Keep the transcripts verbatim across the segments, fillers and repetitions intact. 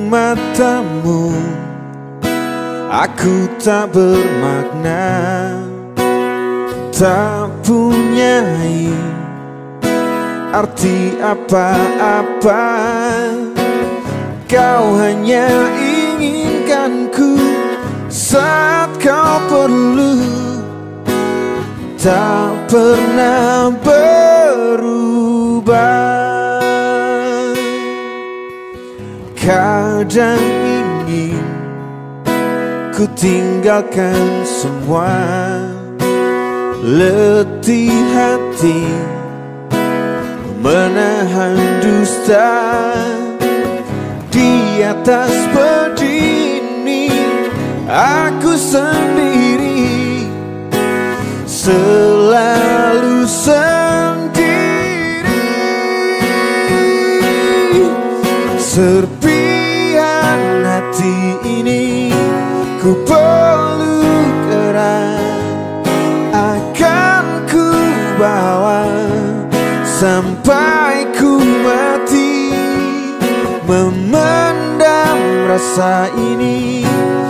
matamu aku tak bermakna, tak punyai arti apa-apa. Kau hanya inginkanku saat kau perlu, tak pernah berubah. Kadang ingin ku tinggalkan semua, letih hati menahan dusta. Di atas begini aku sendiri, selalu sendiri. Serpihan hati ini ku peluk erat, akan ku bawa sampai ku mati. Memendam rasa ini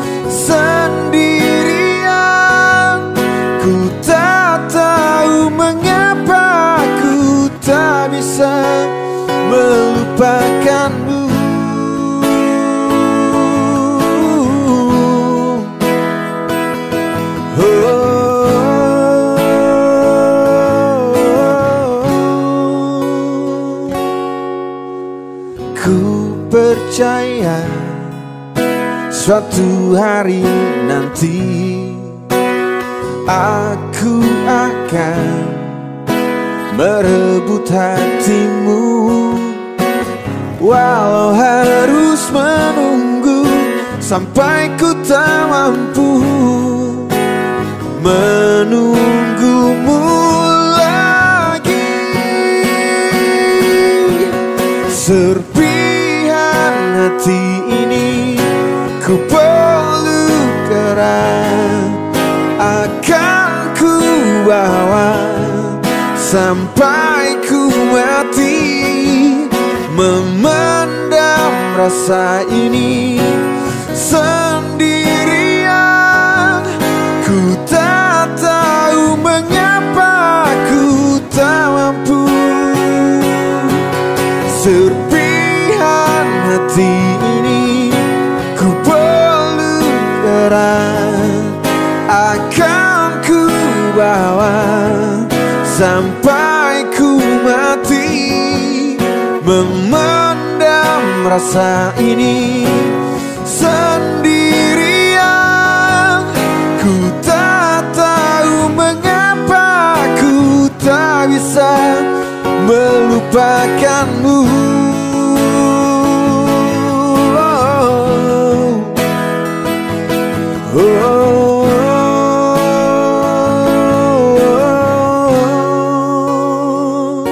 sendirian, ku tak tahu mengapa ku tak bisa melupakanmu. Percaya suatu hari nanti aku akan merebut hatimu, walau harus menunggu sampai ku tak mampu menunggumu lagi. Serpihan hati ini ku peluk erat, akan ku bawa sampai ku mati. Memendam rasa ini sendirian, ku tak tahu mengapa ku tak mampu. Serpihan hati ini ku peluk erat, akan ku bawa sampai ku mati. Memendam rasa ini sendirian, ku tak tahu mengapa ku tak bisa melupakanmu. Oh, oh, oh.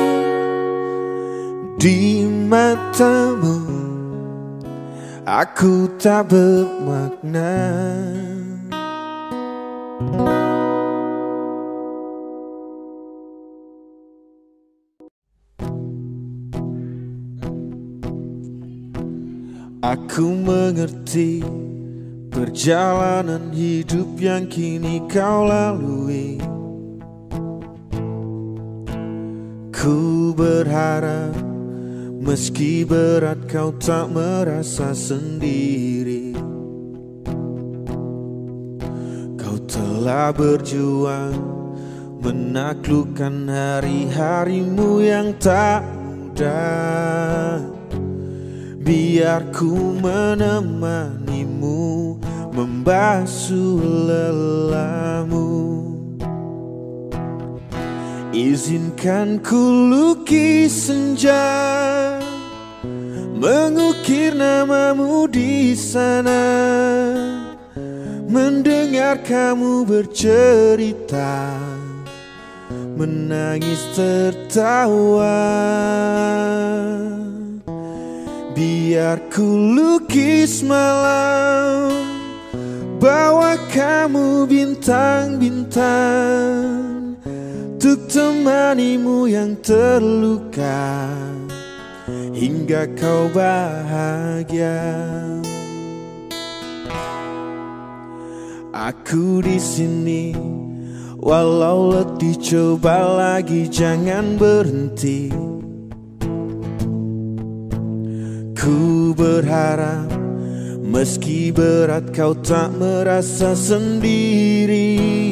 Di matamu aku tak bermakna. Aku mengerti perjalanan hidup yang kini kau lalui. Ku berharap meski berat kau tak merasa sendiri. Kau telah berjuang menaklukkan hari-harimu yang tak mudah. Biar ku menemanimu membasuh lelahmu. Izinkan ku lukis senja, mengukir namamu di sana, mendengar kamu bercerita, menangis tertawa. Biar ku lukis malam, bawa kamu bintang-bintang, untuk temanimu yang terluka, hingga kau bahagia. Aku di sini, walau letih coba lagi, jangan berhenti. Ku berharap meski berat kau tak merasa sendiri.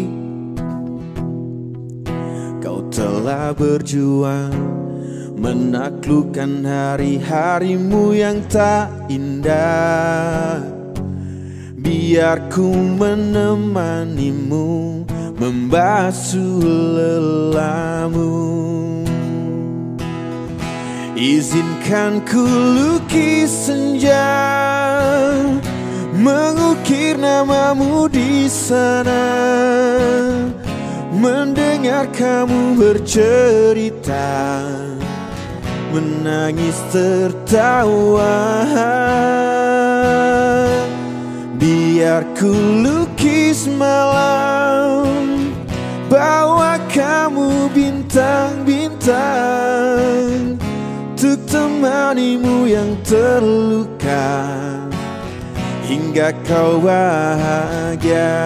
Kau telah berjuang menaklukkan hari-harimu yang tak indah. Biar ku menemanimu membasuh lelahmu. Izinkan ku lukis senja, mengukir namamu di sana, mendengar kamu bercerita, menangis tertawa. Biar ku lukis malam, bawa kamu bintang-bintang, untuk temanimu yang terluka, hingga kau bahagia.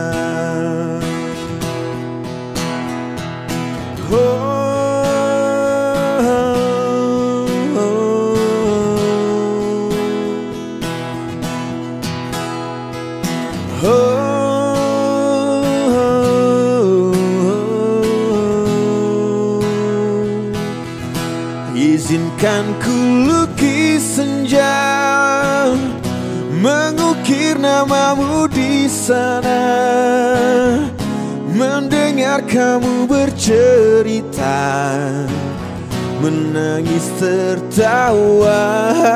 Oh. Izinkan ku lukis senja, mengukir namamu di sana, mendengar kamu bercerita, menangis tertawa.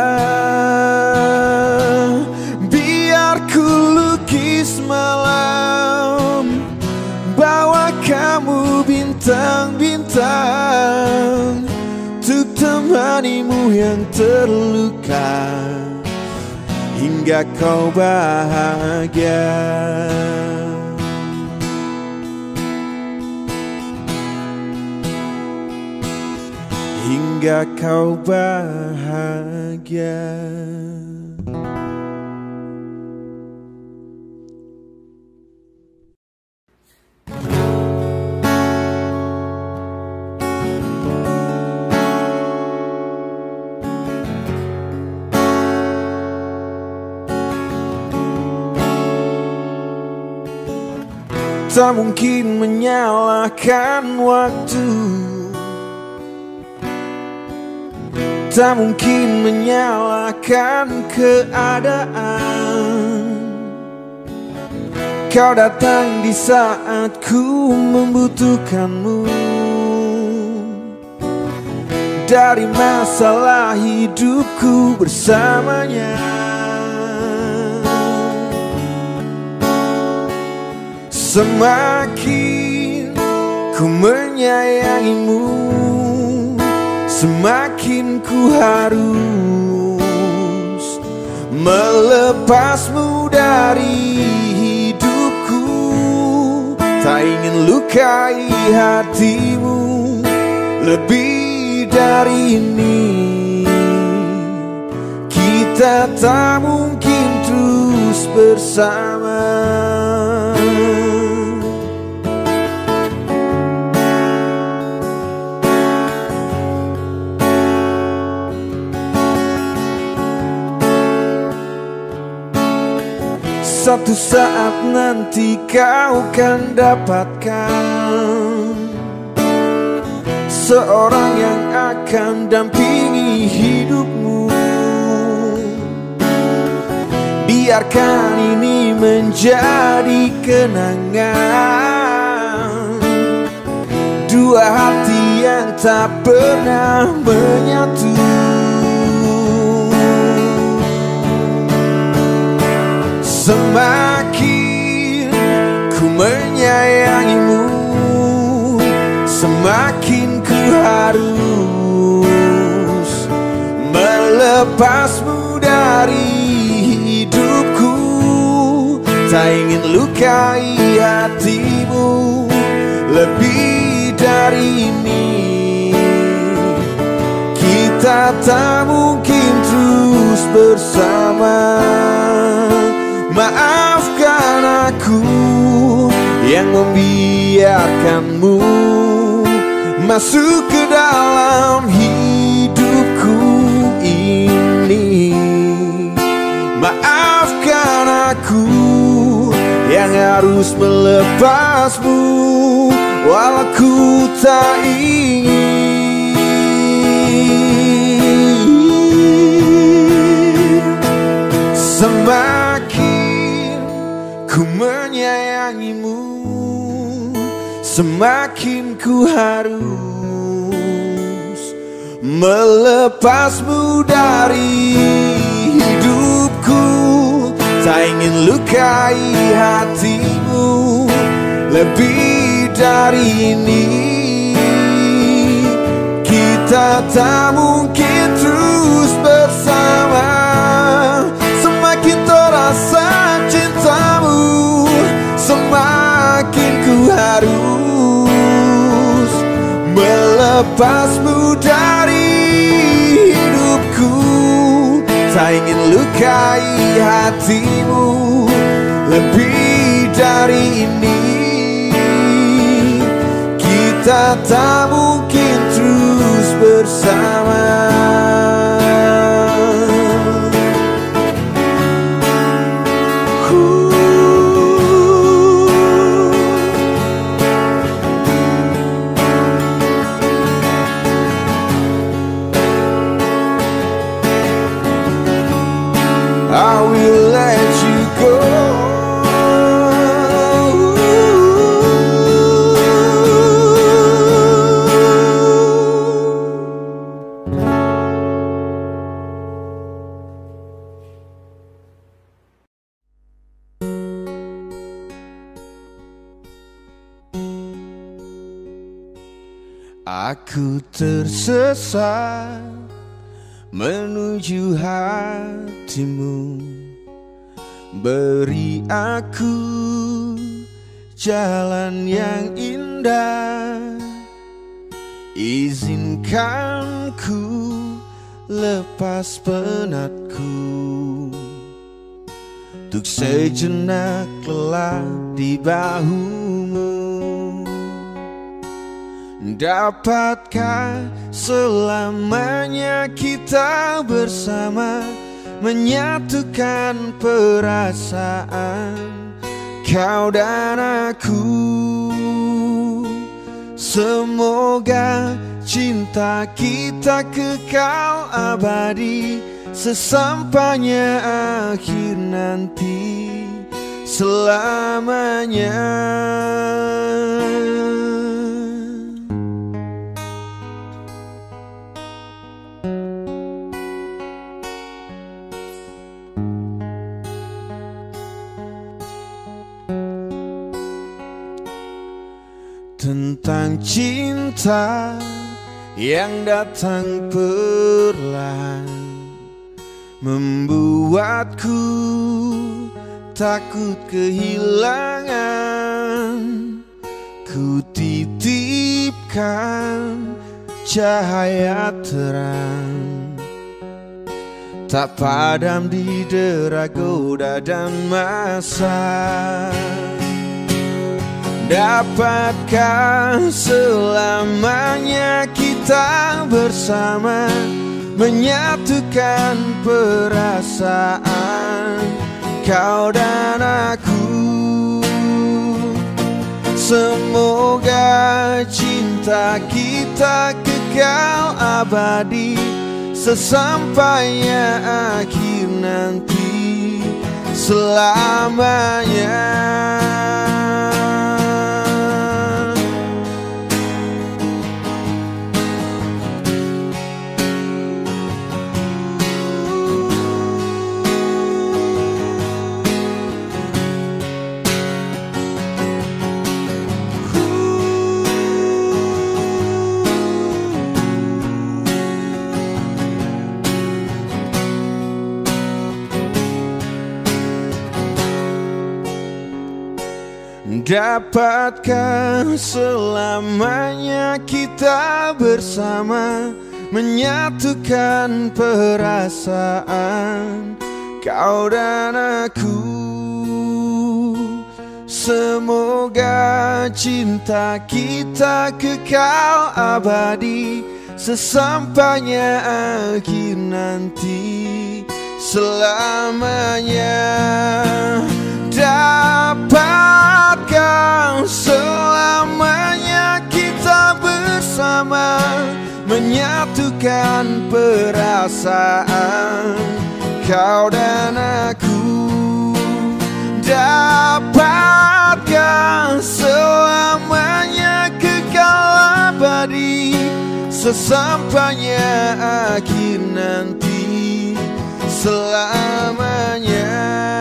Biar ku lukis malam, bawa kamu bintang-bintang, untuk temanimu yang terluka, hingga kau bahagia. Hingga kau bahagia. Tak mungkin menyalahkan waktu, tak mungkin menyalahkan keadaan. Kau datang di saat ku membutuhkanmu. Dari masalah hidupku bersamanya, semakin ku menyayangimu, semakin ku harus melepasmu dari hidupku. Tak ingin lukai hatimu lebih dari ini. Kita tak mungkin terus bersama. Satu saat nanti kau akan dapatkan seorang yang akan dampingi hidupmu. Biarkan ini menjadi kenangan, dua hati yang tak pernah menyatu. Semakin ku menyayangimu, semakin ku harus melepasmu dari hidupku. Tak ingin lukai hatimu lebih dari ini. Kita kita tak mungkin terus bersama. Maafkan aku yang membiarkanmu masuk ke dalam hidupku ini. Maafkan aku yang harus melepasmu walau ku tak ingin. Semakin ku menyayangimu, semakin ku harus melepasmu dari hidupku. Tak ingin lukai hatimu lebih dari ini. Kita tak mungkin terus bersama. Semakin terasa cintamu, semakin ku harus melepasmu dari hidupku. Tak ingin lukai hatimu lebih dari ini. Kita tak mungkin terus bersama. I will let you go. Aku tersesat menuju hatimu. Beri aku jalan yang indah. Izinkan ku lepas penatku. Untuk sejenak lelap di bahumu. Dapatkah selamanya kita bersama, menyatukan perasaan kau dan aku. Semoga cinta kita kekal abadi, sesampainya akhir nanti, selamanya. Tentang cinta yang datang perlahan, membuatku takut kehilangan. Ku titipkan cahaya terang, tak padam di dera goda dan masa. Dapatkah selamanya kita bersama, menyatukan perasaan kau dan aku. Semoga cinta kita kekal abadi, sesampainya akhir nanti, selamanya. Dapatkah selamanya kita bersama, menyatukan perasaan kau dan aku. Semoga cinta kita kekal abadi sesampainya akhir nanti, selamanya. Dapatkah selamanya kita bersama, menyatukan perasaan kau dan aku. Dapatkah selamanya kekal abadi sesampainya akhir nanti, selamanya.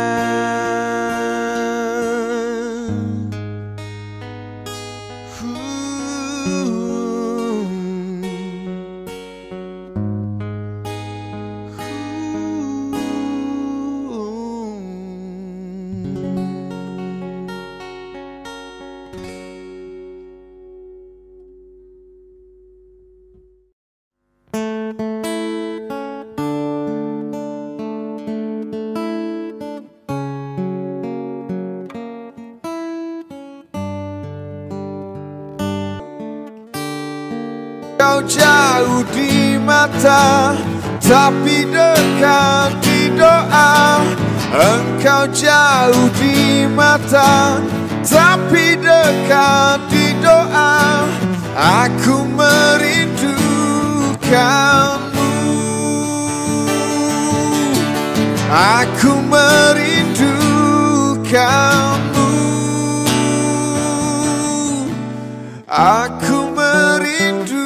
Kau jauh di mata, tapi dekat di doa. Engkau jauh di mata, tapi dekat di doa. Aku merindukanmu, aku merindukanmu, aku merindukanmu.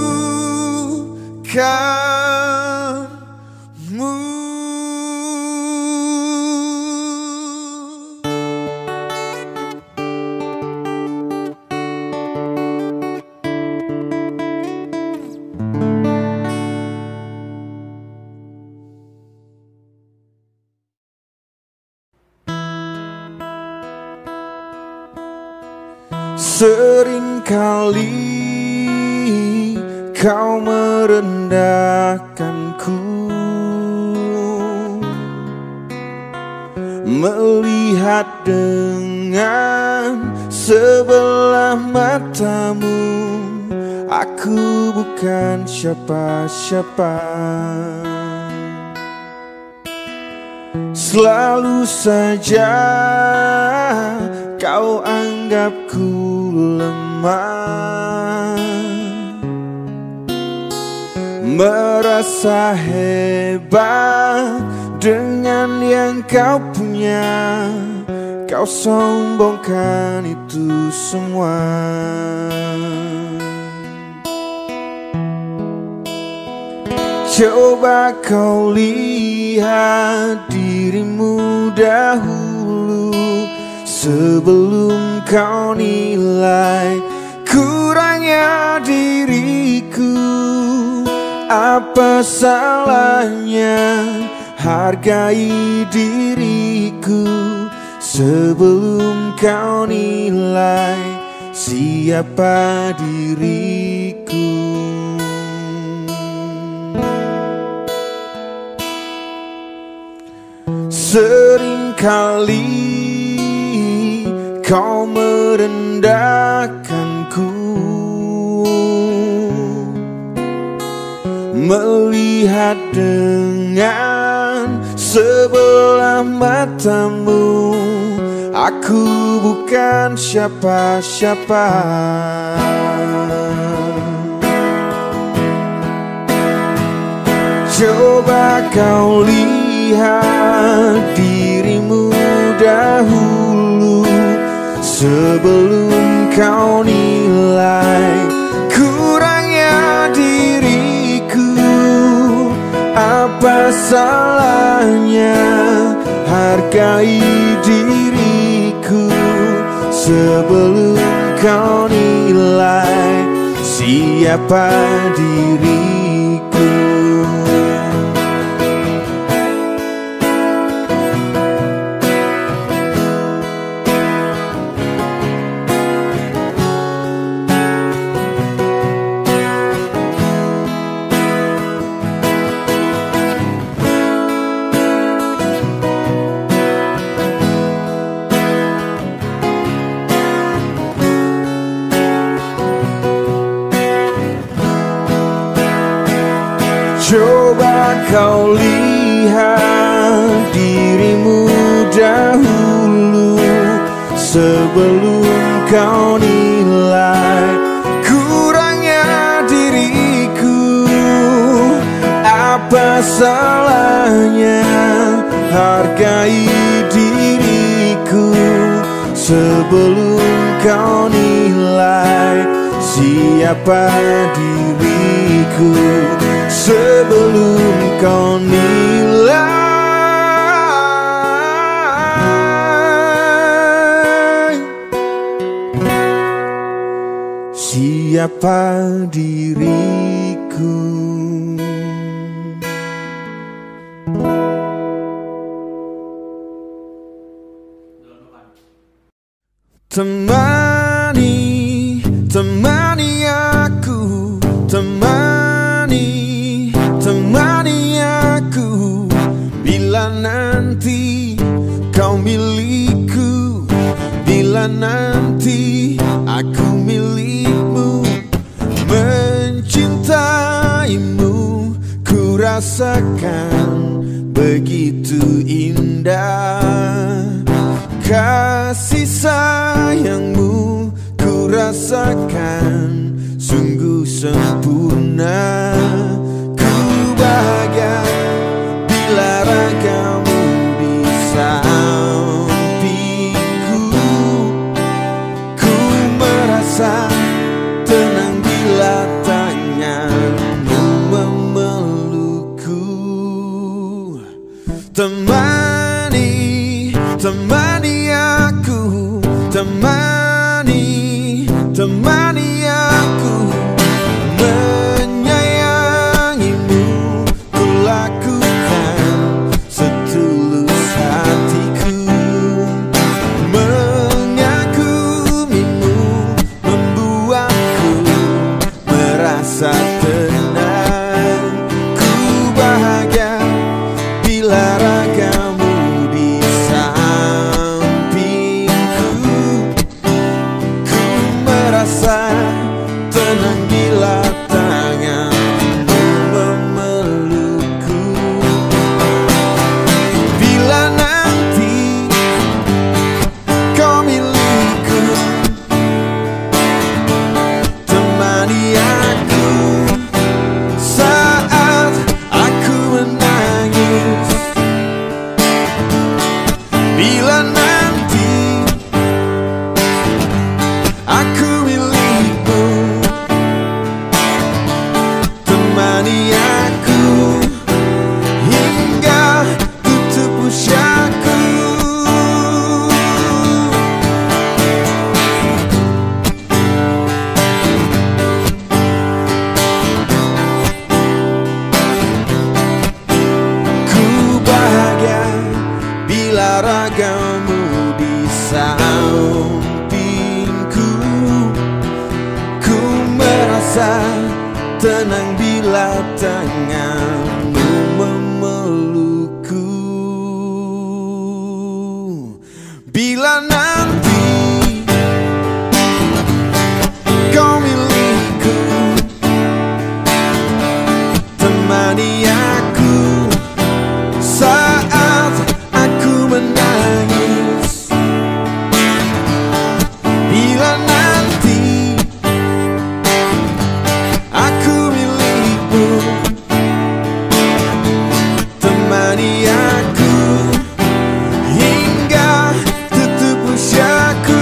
Seringkali kau merendahkanku, melihat dengan sebelah matamu. Aku bukan siapa-siapa, selalu saja kau anggapku lemah, merasa hebat dengan yang kau punya. Kau sombongkan itu semua. Coba kau lihat dirimu dahulu, sebelum kau nilai kurangnya diriku. Apa salahnya hargai diriku, sebelum kau nilai siapa diriku. Seringkali kau merendahkanku, melihat dengan sebelah matamu. Aku bukan siapa-siapa, coba kau lihat dirimu dahulu, sebelum kau nilai kurangnya diriku. Apa salahnya hargai diriku, sebelum kau nilai siapa diriku. Coba kau lihat dirimu dahulu sebelum kau nilai kurangnya diriku. Apa salahnya hargai diriku sebelum kau nilai siapa diriku, sebelum kau nilai siapa diriku. Temani, temani aku, temani, temani aku. Bila nanti kau milikku, bila nanti aku milikmu. Mencintaimu ku rasakan begitu indah. Kasih sayangmu ku rasakan sungguh sempurna. Ku bahagia bila ragamu di sampingku. Ku merasa tenang bila tanganmu memelukku. Temani, temani aku, temani, temani aku. Menyayangimu ku lakukan setulus hatiku. Mengagumimu membuatku merasa tenang. Ku bahagia bila ragamu di sampingku. Ku merasa tenang bila tanganmu memelukku. Bila nanti kau milikku, temani aku saat aku menangis. Bila nanti aku milikmu, temani aku hingga tutup usiaku. Ku bahagia bila ragamu di sampingku. Ku merasa tenang bila tanganmu memelukku. Bila nanti kau milikku, temani aku saat aku menangis. Bila nanti aku milikmu, temani aku hingga tutup usiaku.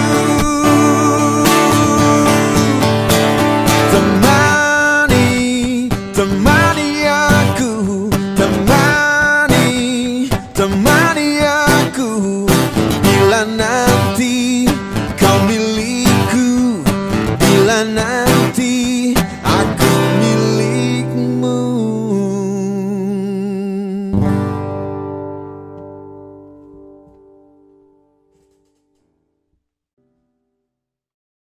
Temani, temani aku, temani, temani aku. Bila nanti kau milikku, bila nanti aku milikmu.